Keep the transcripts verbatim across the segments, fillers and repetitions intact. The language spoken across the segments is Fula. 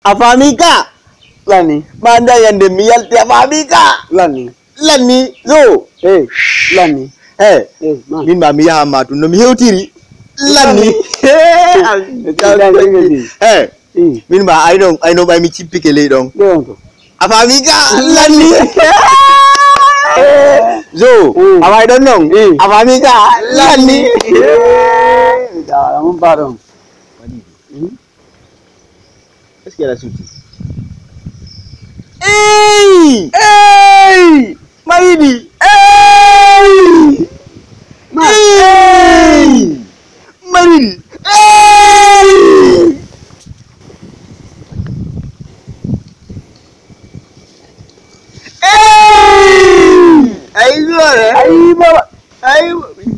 Afamika. Lani. Manda yang demial tiap Afamika. Lani. Lani. Zo. Eh. Lani. Eh. Eh. Man. Min mami ya matu no mi hewtiri. Lani. Eh. Min ba I don't I know by mi chipike le don. Don. Afamika. Lani. Zo. I don't know. Afamika. Lani. Dah, mun barong. Qu'est-ce qu'il y a là-dessus? Hey! Hey! Maridi! Hey! Hey! Maridi! Hey! Hey! Aïe, voilà! Aïe, baba! Aïe!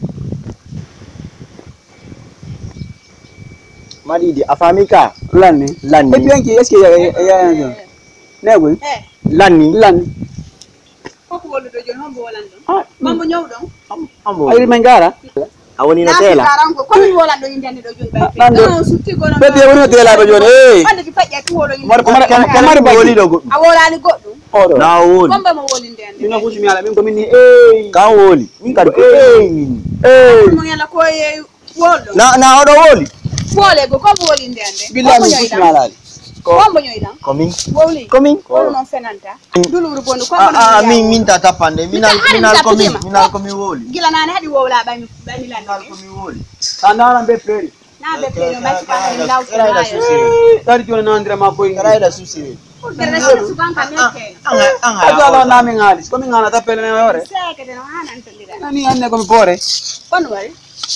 Maridi, Afamika. Lani. Lani. Et bien qui est-ce qu'il y a ya ya. Nego. Lani. Lani. Ko wolu do jon hombo wolando. Ah, Mambo ñew don. Ambo. Ay mangara. Awoni na Na tela. karango ko mi wolando yindande do jon bay. Nando. Non sutti gono. Bete woni tela ba jone. Eh. Wanda ki fajja ki wodo Mar yindande. mar mar ba woli do. A wolani goddo. Odo. Na woli. Kombe mo wolindende. Mina kusi mi ala min ko min ni eh. Kan woli. Min kadi ko eh min. Eh. Mo yalla ko ye woldo. Na na odo woli. Wole go ko wolindende. Billahi min kusi mi ala. Kombo ñoydan. Coming. Woli. Coming. Wolo non fenanta. Duluru bondu ko Ah ah min min tata pande. Minal Minal- minal minal coming. kutima. Minal coming woli. Gila nane hadi wola bay mi bay mi lan. Minal coming woli. Andana be play. Na be pe no ba ci pa ni law Era da susi. Tari jone na andira ma boy. Era da susi. Dere na su kan kan meke. Anga anga. Ajala na mi ngali. Ko mi ngana ta pele na yore. Seke de no hanan tondira. Nani anne ko mi pore. Kono wari.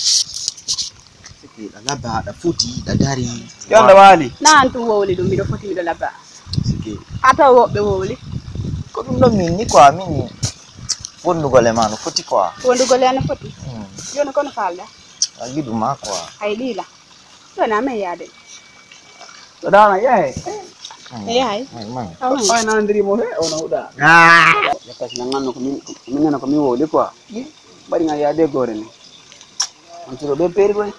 Da laba da futi da dari. Yanda wali. Na antu woli dum mi do foti mi do labba. Sike. Ata woɓɓe wowli Ko dum do min ni quoi min. Wondugo le manu futi quoi. wondugole ana foti Hmm. joni kono falda Agidu ma quoi. hay ɗiila joni amen yaade To dana yae. e yahay Mai mai. Ay na andiri mo he ona uda. Ah. Ya kasi na ngano ko min min ngana ko mi woli quoi. Bari nga ya de gore ni. On tiro be peri ko.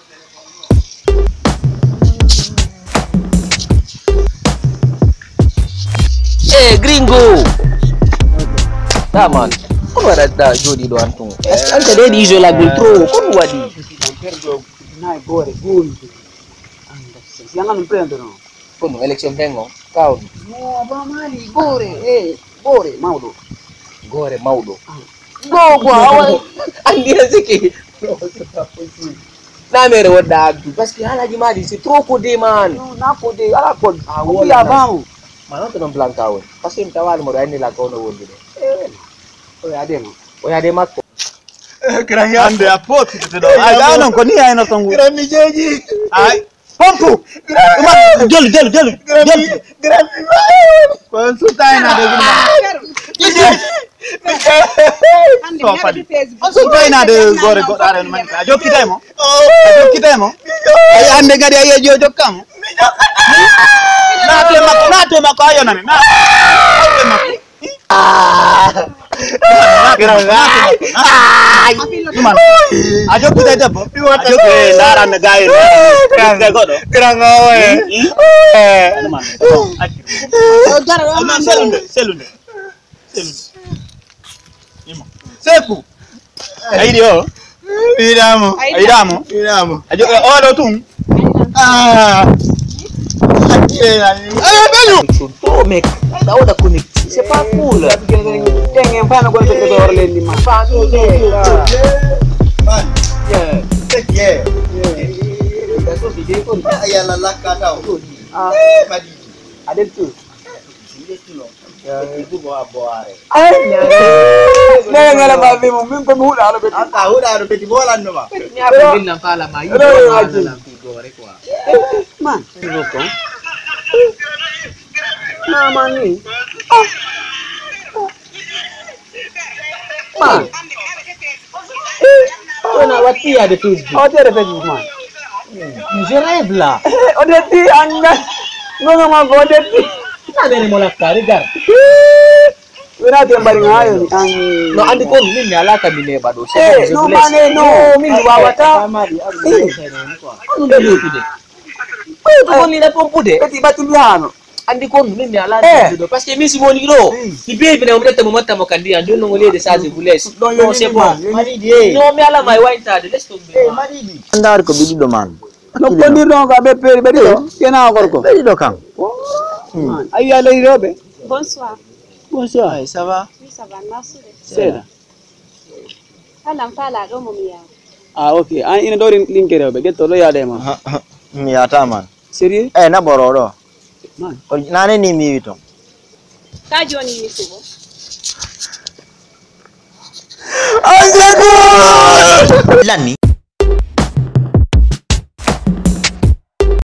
Eh, gringo. Da man. Kono wada da jodi do antung. Anta de di isola gultro. Kono wadi. Perdo na gore gum. Anda si ngano prendo no. Kono election tengo. Kau. No ba mali gore eh gore maudo. Gore maudo. Go kwa. Andi siki. Na mere wada abdu. Parce que ala di madi c'est trop codé man. No na ko de ala ko. Ah, Ko wala ya na. bamu. Mana to non blanca won. Parce que mtawali mo dai la kono wondi de. Eh. O ya de mo. O ya de makko. Kiranya. Ande apoti tudo. Ay da non ko ni ay na tongu. Kirami jeji. Ay. Pompu. Gel gel gel. Gel. Kirami. Konsultai na de gina. hande So mi fadi. heɓete facebook Konsultai na de gore godare man. A jokkitay mo. A jokkitay mo. Ay ande gadi ay jo jokkam. Na te makko na te makko ayo nani. Na. Gimana? A jokkitay debbo. A jokkitay darande gayen. Kiranga godo. Kiranga we. Eh. Ama selunde, selunde. Selunde. Ima. Seku. Aidi o. Idamo. Aidamo. Idamo. A jokkitay o do tum. Ah. Ayo belu. Oh mec. Da oda connect. C'est pas cool. Tengen fana ko te do orle ni ma. Man. Yeah. Yeah. Da so di ko. Ayala lakata o. Ah, Madi. adel tu. Ibu bawa boare. Ay. Ne ngala ba bi mo min ko mi huda ala be. Anta udah ada peti bola ndo ma. Ni apa bilang kala mai. Aduh, Mana aduh. lampi gore kwa. Man. Roko. Na mani. Man. Ona wati ada Facebook. O tere Facebook man. Je rêve là. O de ti anga. Ngono ma go de ti. Na bene mo lakka regarde. Wena te mbari ngayo ni ang. No andi ko min ni alaka min ne bado. Eh, no mane no min wawata. Ano ba yun de? Ko ko ni na pompude. Kati batimbiano. andi ko mi mi ala Eh. do parce que mi si woni do ni be bi na mo tamo matamo kandi anjo no ngole de sa je voulez non c'est bon Maridi eh. no mi ala mai waita de let's tombe Eh maridi. Andar ko bidido man. No kondir no ka be peri be do. Kena gorko. Bidido kan. Man, ayi ala irobe. Bonsoir. Bonsoir. Ay ça va? Oui, ça va, merci. Seda. Alam fala do mo miya. Ah okay. An ina do linkere be getto lo ya de ma. Mi ata man. Sérieux? Eh na bororo. Man. Nane ni mi wito. Ka joni mi subo. Anjago! Lani